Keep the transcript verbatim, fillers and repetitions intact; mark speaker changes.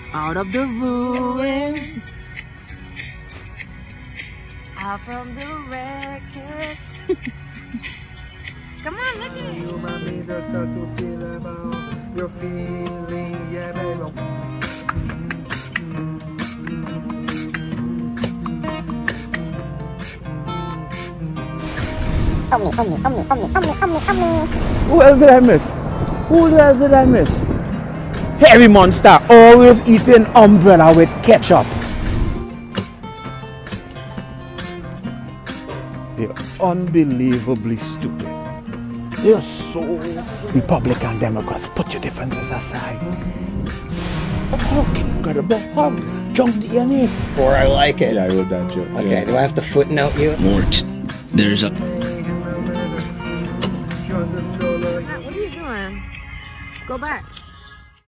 Speaker 1: Out of the ruins, out from the wreckage. Come on, look at it. You might be the start to feel about your feeling, yeah, baby.
Speaker 2: Omni, Omni, Omni, Omni, Omni, Omni, Omni.
Speaker 3: Who else did I miss? Who else did I miss? Hairy Monster always eating umbrella with ketchup. You're unbelievably stupid. You're so Republican Democrats. Put your differences aside. How can you get about how junk D N A?
Speaker 4: Or I like it.
Speaker 5: Yeah, I wrote that joke.
Speaker 4: Okay,
Speaker 5: Yeah.
Speaker 4: do I have to footnote you?
Speaker 6: Mort. There's a...
Speaker 1: What are you doing? Go back.